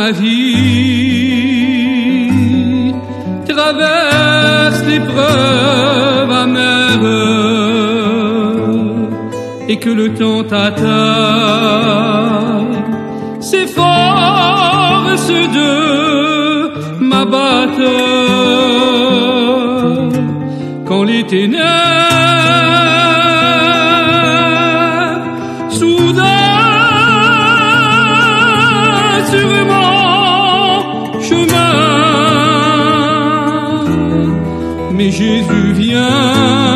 ma vie traverse l'épreuve amère et que le temps t'atteint, ces forces de m'abattent quand les ténèbres soudain sur mon chemin. Mais Jésus vient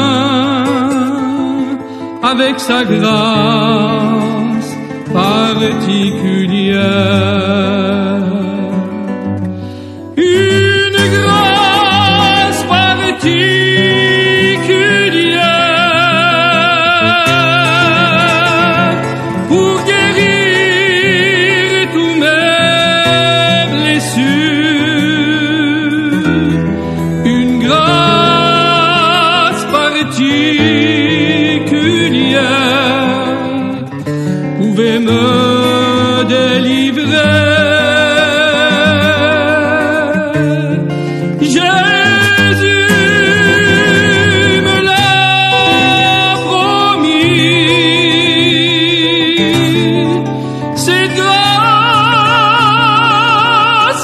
avec sa grâce particulière. Une grâce particulière pour guérir tous mes blessures. Une grâce particulière pouvait me délivrer. Jésus me l'a promis, cette grâce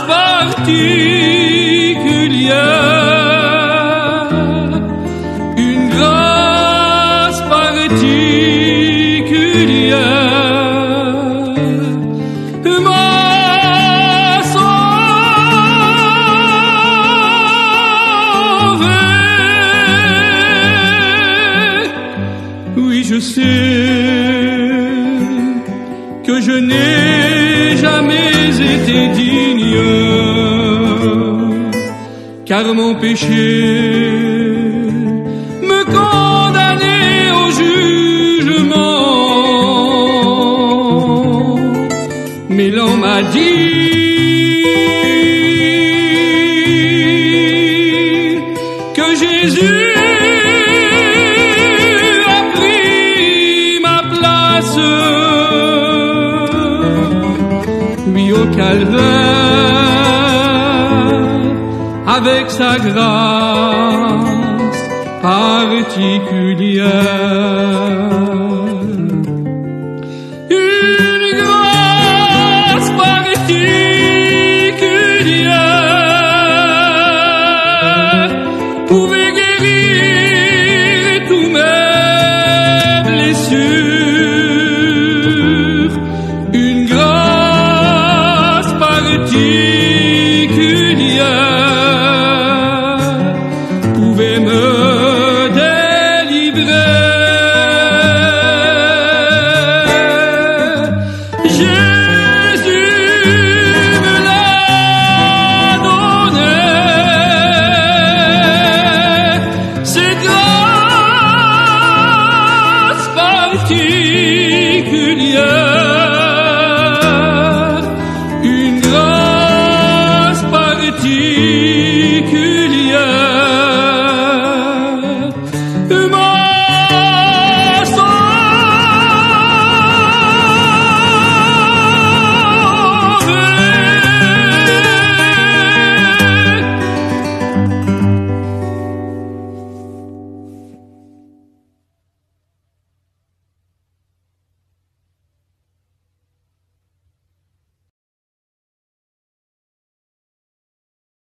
particulière, une grâce particulière m'a sauvé. Oui, je sais que je n'ai jamais été digne, car mon péché me condamnait au jugement. Mais l'on m'a dit que Jésus a pris ma place, lui au calvaire, avec sa grâce particulière. Une grâce particulière pouvait guérir tous mes blessures. Une grâce particulière pouvait me délivrer. Jésus me l'a donné, cette grâce particulière, une grâce particulière